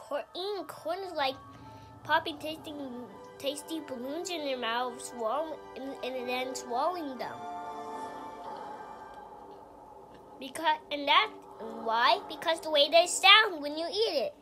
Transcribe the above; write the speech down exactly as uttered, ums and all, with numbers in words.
corn, eating corn is like popping tasting tasty balloons in your mouth, swallowing, and, and then swallowing them. Because and that's why because the way they sound when you eat it.